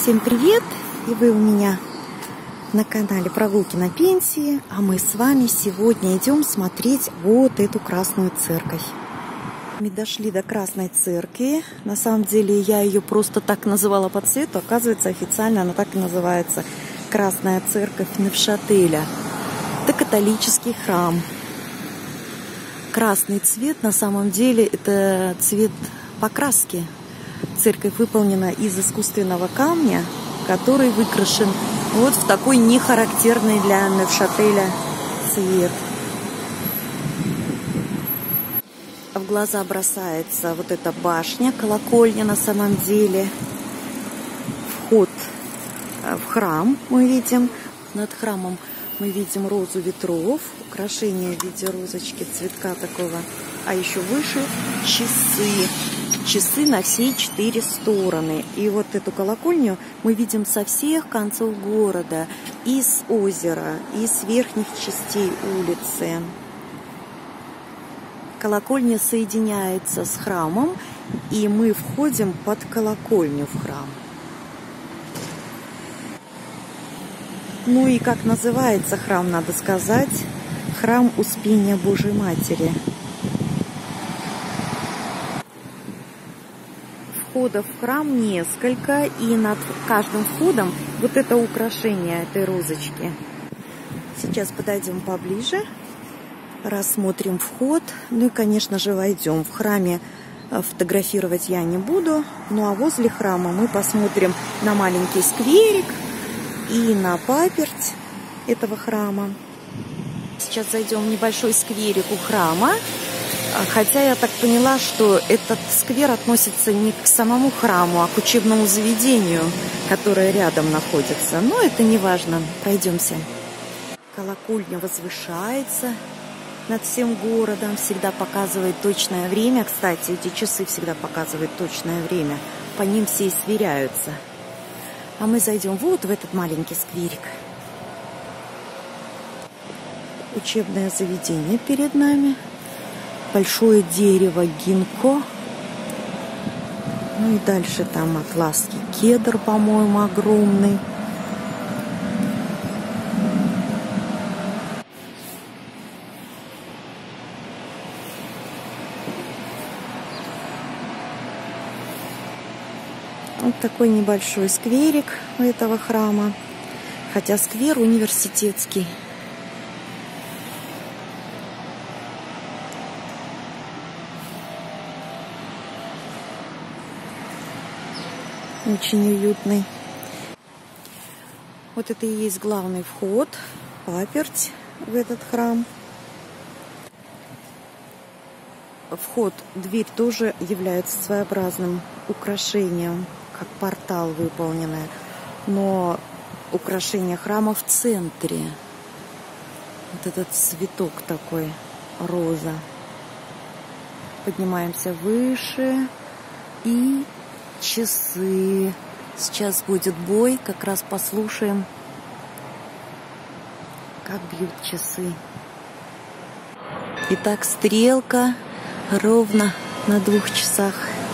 Всем привет! И вы у меня на канале Прогулки на пенсии. А мы с вами сегодня идем смотреть вот эту Красную Церковь. Мы дошли до Красной Церкви. На самом деле я ее просто так называла по цвету. Оказывается, официально она так и называется. Красная Церковь Невшателя. Это католический храм. Красный цвет на самом деле это цвет покраски. Церковь выполнена из искусственного камня, который выкрашен вот в такой нехарактерный для Невшателя цвет. В глаза бросается вот эта башня, колокольня на самом деле. Вход в храм мы видим. Над храмом мы видим розу ветров, украшение в виде розочки, цветка такого. А еще выше часы. Часы на все 4 стороны. И вот эту колокольню мы видим со всех концов города. И с озера, и с верхних частей улицы. Колокольня соединяется с храмом, и мы входим под колокольню в храм. Ну и как называется храм, надо сказать. Храм Успения Божьей Матери. Входов в храм несколько, и над каждым входом вот это украшение этой розочки. Сейчас подойдем поближе, рассмотрим вход, ну и, конечно же, войдем. В храме фотографировать я не буду, ну а возле храма мы посмотрим на маленький скверик и на паперть этого храма. Сейчас зайдем в небольшой скверик у храма. Хотя я так поняла, что этот сквер относится не к самому храму, а к учебному заведению, которое рядом находится. Но это не важно. Пройдемся. Колокольня возвышается над всем городом, всегда показывает точное время. Кстати, эти часы всегда показывают точное время. По ним все и сверяются. А мы зайдем вот в этот маленький скверик. Учебное заведение перед нами. Большое дерево гинко. Ну и дальше там атласский кедр, по-моему, огромный. Вот такой небольшой скверик у этого храма. Хотя сквер университетский. Очень уютный. Вот это и есть главный вход, паперть в этот храм. Вход, дверь тоже является своеобразным украшением, как портал выполненное. Но украшение храма в центре. Вот этот цветок такой, роза. Поднимаемся выше и часы. Сейчас будет бой, как раз послушаем, как бьют часы. Итак, стрелка ровно на 2 часах.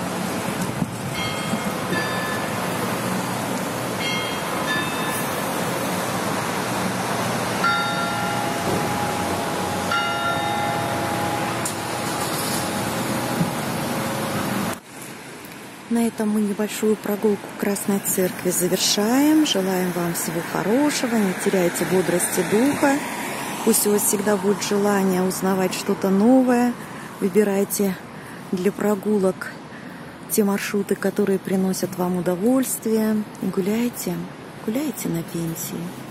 На этом мы небольшую прогулку в Красной Церкви завершаем. Желаем вам всего хорошего, не теряйте бодрости духа. Пусть у вас всегда будет желание узнавать что-то новое. Выбирайте для прогулок те маршруты, которые приносят вам удовольствие. И гуляйте, гуляйте на пенсии.